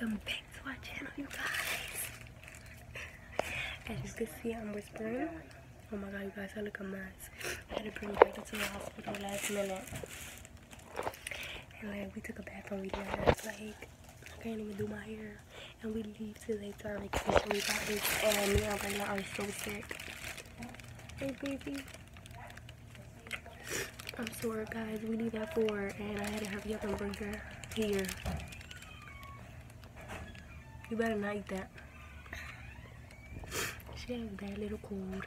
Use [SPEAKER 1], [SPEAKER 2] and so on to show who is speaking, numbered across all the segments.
[SPEAKER 1] welcome back to our channel, you guys. As you can see, I'm whispering. Oh my god, you guys, I look a mess. I had to bring Brenda to the hospital last minute. And like, we took a bath and we left. Like, I can't even do my hair. And we leave today to our vacation. We got this, and me and Brenda are so sick. Hey, baby. I'm sorry, guys. We leave at 4, and I had to hurry up and bring her here. You better not eat that. She has a bad little cold.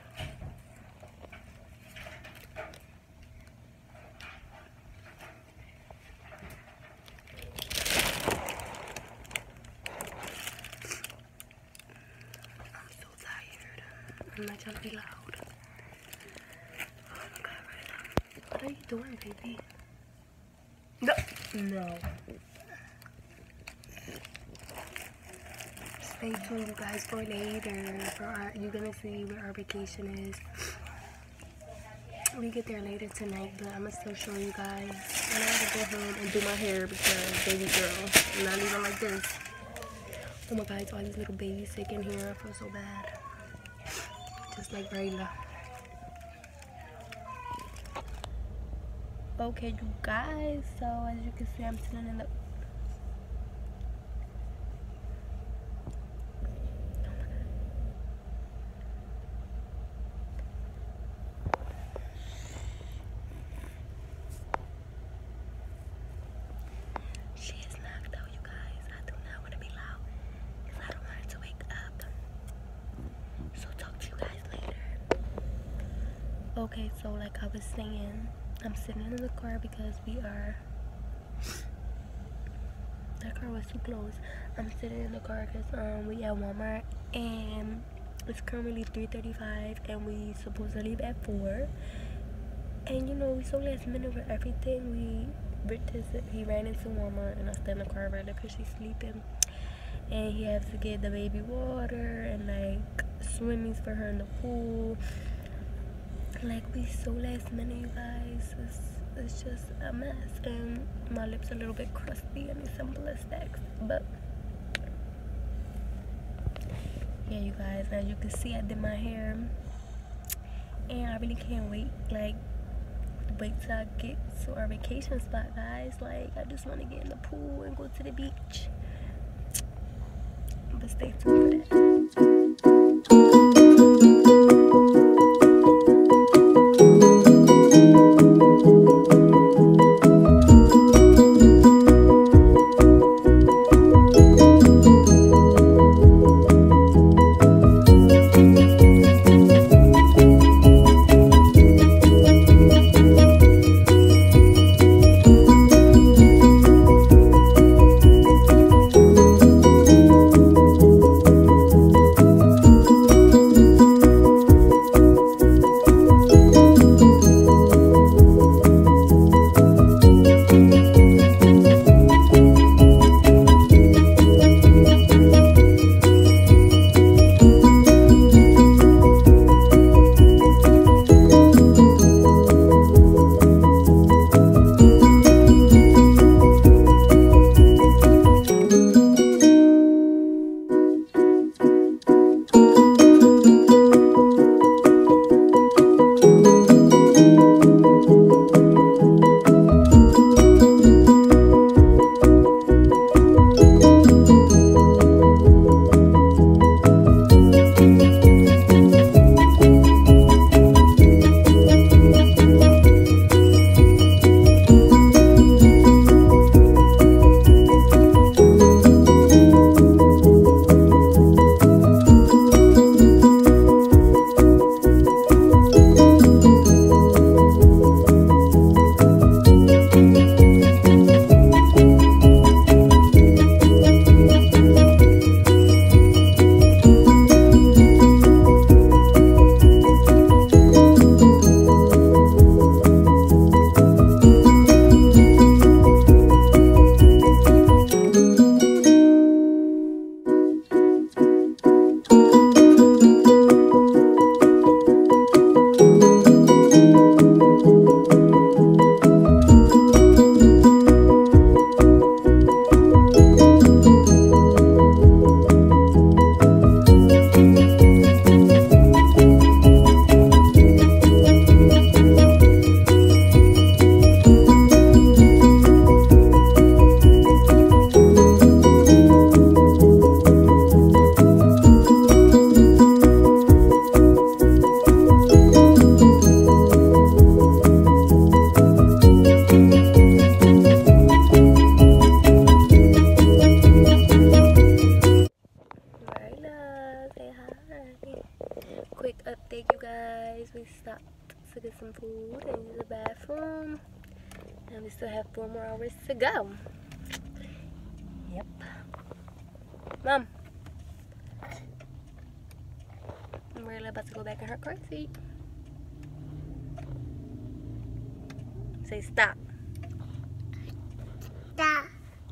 [SPEAKER 1] I'm so tired. I'm not trying to be loud. Oh my god, right. What are you doing, baby? No. No. Stay tuned, you guys, for later. You're gonna see where our vacation is. We get there later tonight, but I'm gonna still show you guys. And I gotta go home and do my hair because baby girl, I'm not leaving like this. Oh my god, it's all these little babies sick in here. I feel so bad. Just like Rayla. Okay, you guys, so as you can see, I'm sitting in the Okay, so like I was saying, I'm sitting in the car because that car was too close. I'm sitting in the car because we at Walmart and it's currently 3:35 and we supposed to leave at 4. And you know, we so last minute with everything. He ran into Walmart and I stayed in the car right there because she's sleeping. And he has to get the baby water and like swimmings for her in the pool. Like, we so last minute, you guys. It's just a mess, and my lips are a little bit crusty and it's some stacks, but yeah, you guys, as you can see, I did my hair and I really can't wait till I get to our vacation spot, guys. Like, I just want to get in the pool and go to the beach, but stay tuned for that. Mom. We're about to go back in her car seat. Say stop.
[SPEAKER 2] Stop.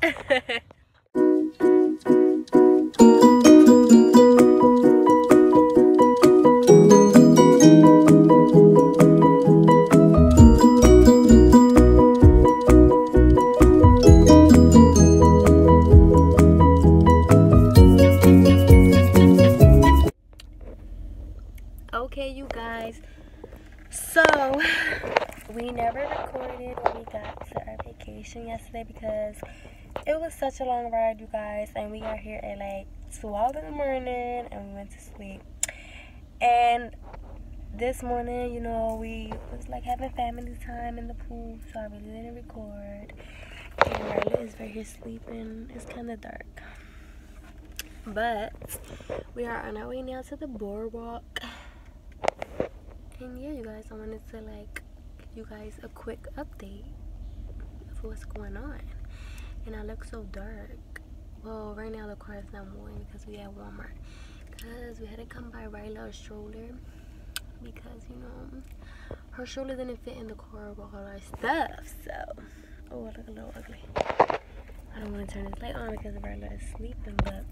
[SPEAKER 1] Okay, you guys, so we never recorded when we got to our vacation yesterday because it was such a long ride, you guys, and we got here at like 12 in the morning and we went to sleep. And this morning, you know, we was like having family time in the pool, so I really didn't record. And Riley is right here sleeping. It's kind of dark, but we are on our way now to the boardwalk. And yeah, you guys, I wanted to like give you guys a quick update of what's going on. And I look so dark. Well, right now the car is not moving because we at Walmart. Because we had to come by Ryla's stroller because, you know, her stroller didn't fit in the car with all our stuff. So, oh, I look a little ugly. I don't want to turn this light on because Ryla is sleeping, but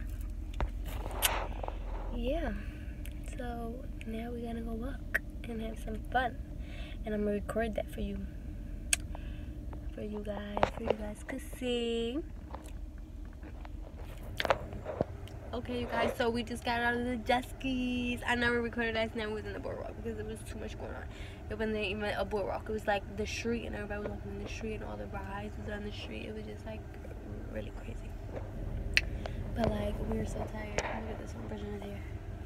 [SPEAKER 1] yeah. So now we're gonna go walk and have some fun, and I'm gonna record that for you guys to see. Okay, you guys, so we just got out of the jet skis. I never recorded last night. We was in the boardwalk because there was too much going on. It wasn't even a boardwalk. It was like the street, and everybody was walking in the street, and all the rides was on the street. It was just like really crazy. But like, we were so tired. Look at this one person is here.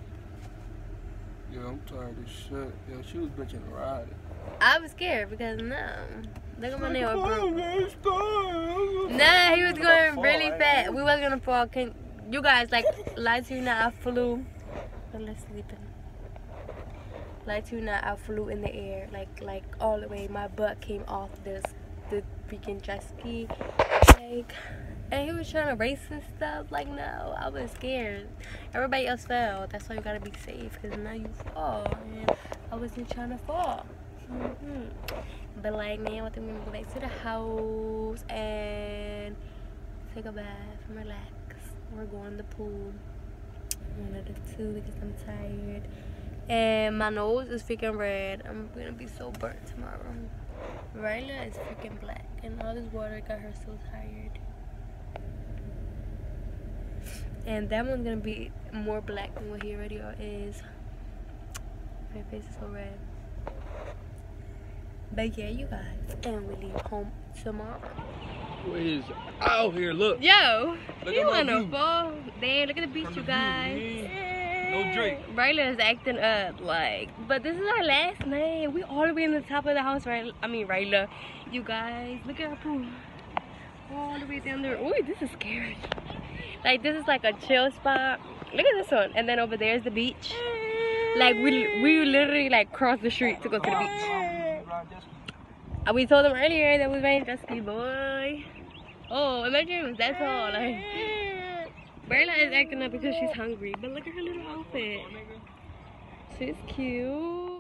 [SPEAKER 3] Yeah, I'm tired as shit. Yeah, she was bitching riding.
[SPEAKER 1] I was scared because no. Look at my nail broke. Nah, he was going really fast. We wasn't gonna fall. You guys, like, lie to you not, I flew. But let's sleep in. Lie to you not, I flew in the air. Like all the way. My butt came off the freaking jet ski. Like, and he was trying to race and stuff. Like, no, I was scared. Everybody else fell. That's why you gotta be safe, because now you fall. And I wasn't trying to fall. But like, now I think we're gonna go back to the house and take a bath and relax. We're going to the pool. One of the two because I'm tired. And my nose is freaking red. I'm gonna be so burnt tomorrow. Ryla is freaking black, and all this water got her so tired. And that one's gonna be more black than what he already is. My face is so red. But yeah, you guys, and we leave home tomorrow.
[SPEAKER 3] Is out here, look.
[SPEAKER 1] Yo,
[SPEAKER 3] Look
[SPEAKER 1] you
[SPEAKER 3] at my
[SPEAKER 1] wanna
[SPEAKER 3] view.
[SPEAKER 1] fall? Damn, look at the beach, you guys.
[SPEAKER 3] No Drake.
[SPEAKER 1] Ryla is acting up, like, but this is our last night. We all the way in the top of the house, right? I mean, Ryla. You guys, look at our pool. All the way down there. Ooh, this is scary. Like, this is like a chill spot. Look at this one. And then over there is the beach. Like, we literally, like, crossed the street to go to the beach. We told them earlier that we riding jet ski, boy. Oh, imagine it was that tall. Like, Bella is acting up because she's hungry. But look at her little outfit. She's cute.